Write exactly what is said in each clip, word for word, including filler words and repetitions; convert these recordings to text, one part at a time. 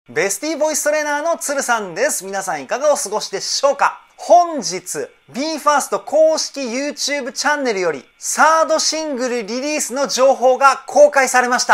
ベスティーボイストレーナーのつるさんです。皆さんいかがお過ごしでしょうか？本日、ビーファースト 公式 YouTube チャンネルよりサードシングルリリースの情報が公開されました。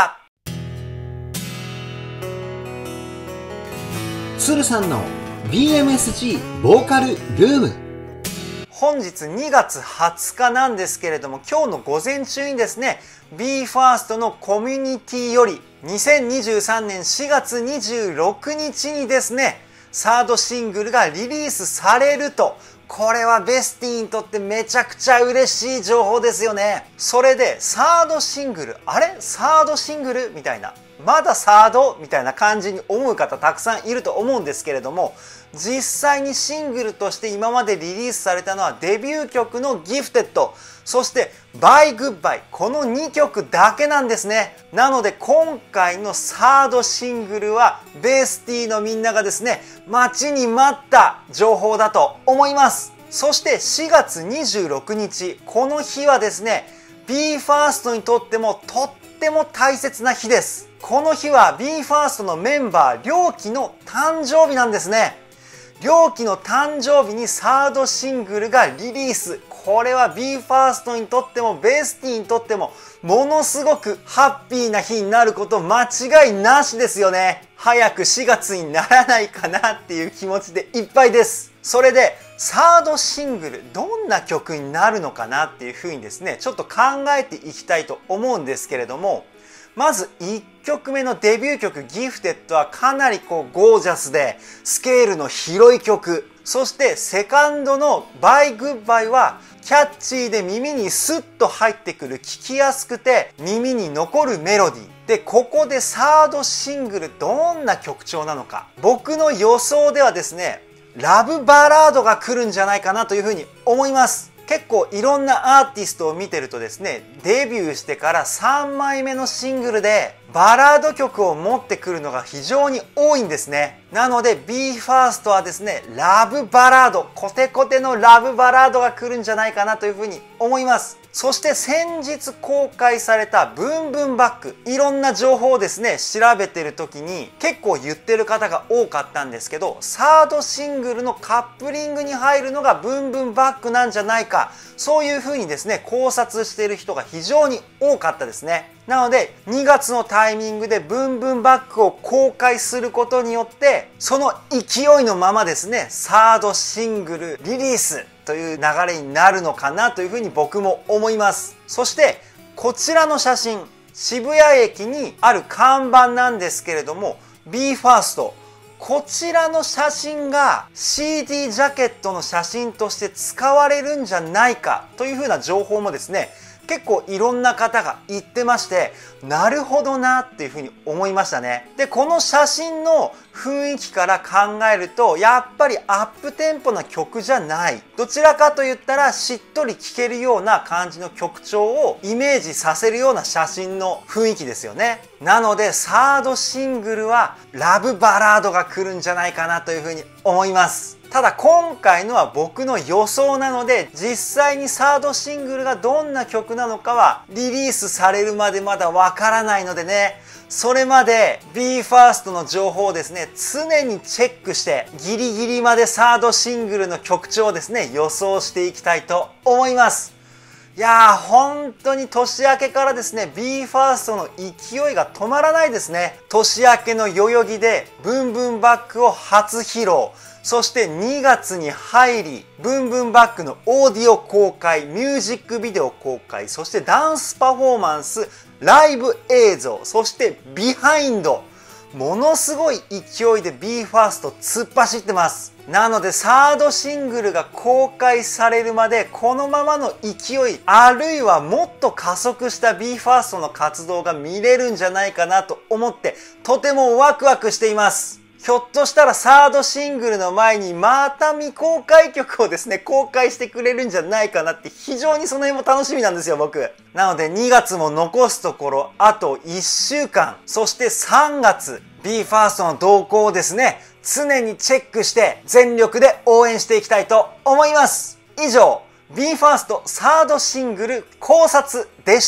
つるさんの ビーエムエスジー ボーカルルーム。 本日にがつはつかなんですけれども、今日の午前中にですね、ビーファースト のコミュニティよりにせんにじゅうさんねんしがつにじゅうろくにちにですね、サードシングルがリリースされると、これはベスティにとってめちゃくちゃ嬉しい情報ですよね。それでサードシングル、あれサードシングルみたいな、まだサードみたいな感じに思う方たくさんいると思うんですけれども、実際にシングルとして今までリリースされたのはデビュー曲のギフテッド、そしてバイグッバイ、このにきょくだけなんですね。なので今回のサードシングルはベスティのみんながですね、待ちに待った情報だと思います。そしてしがつにじゅうろくにち、この日はですね、ビーファースト にとってもとっても大切な日です。この日は ビーファースト のメンバー良樹の誕生日なんですね。良樹の誕生日にサードシングルがリリース。これは ビーファースト にとってもベスティにとってもものすごくハッピーな日になること間違いなしですよね。早くしがつにならないかなっていう気持ちでいっぱいです。それでサードシングルどんな曲になるのかなっていうふうにですね、ちょっと考えていきたいと思うんですけれども、まずいっきょくめのデビュー曲ギフテッドはかなりこうゴージャスでスケールの広い曲。そしてセカンドのバイグッバイはキャッチーで耳にスッと入ってくる、聴きやすくて耳に残るメロディー。で、ここでサードシングルどんな曲調なのか。僕の予想ではですね、ラブバラードが来るんじゃないかなというふうに思います。結構いろんなアーティストを見てるとですね、デビューしてからさんまいめのシングルでバラード曲を持ってくるのが非常に多いんですね。なので ビーファースト はですね、ラブバラード、コテコテのラブバラードが来るんじゃないかなというふうに思います。そして先日公開されたブンブンバック、いろんな情報をですね、調べてる時に結構言ってる方が多かったんですけど、サードシングルのカップリングに入るのがブンブンバックなんじゃないか、そういう風にですね、考察している人が非常に多かったですね。なのでにがつのタイミングでブンブンバックを公開することによって、その勢いのままですね、サードシングルリリースという流れになるのかなというふうに僕も思います。そしてこちらの写真、渋谷駅にある看板なんですけれども、 ビーファースト、こちらの写真が シーディー ジャケットの写真として使われるんじゃないかというふうな情報もですね、結構いろんな方が言ってまして、なるほどなっていうふうに思いましたね。で、この写真の雰囲気から考えると、やっぱりアップテンポな曲じゃない。どちらかと言ったらしっとり聴けるような感じの曲調をイメージさせるような写真の雰囲気ですよね。なのでサードシングルはラブバラードが来るんじゃないかなというふうに思います。ただ今回のは僕の予想なので、実際にサードシングルがどんな曲なのかはリリースされるまでまだわからないのでね、それまで ビーファースト の情報をですね、常にチェックしてギリギリまでサードシングルの曲調をですね、予想していきたいと思います。いやー、本当に年明けからですね、ビーファースト の勢いが止まらないですね。年明けの代々木でブンブンバックを初披露。そしてにがつに入り、ブンブンバックのオーディオ公開、ミュージックビデオ公開、そしてダンスパフォーマンス、ライブ映像、そしてビハインド。ものすごい勢いで ビーファースト 突っ走ってます。なのでサードシングルが公開されるまでこのままの勢い、あるいはもっと加速した ビーファースト の活動が見れるんじゃないかなと思って、とてもワクワクしています。ひょっとしたらサードシングルの前にまた未公開曲をですね、公開してくれるんじゃないかなって、非常にその辺も楽しみなんですよ、僕。なのでにがつも残すところあといっしゅうかん、そしてさんがつ、ビーファースト の動向をですね、常にチェックして全力で応援していきたいと思います。以上、ビーファースト サードシングル考察でした。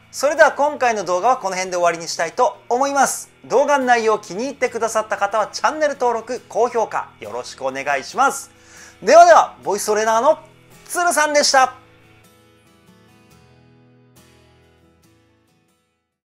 それでは今回の動画はこの辺で終わりにしたいと思います。動画の内容を気に入ってくださった方はチャンネル登録、高評価よろしくお願いします。ではでは、ボイストレーナーのつるさんでした。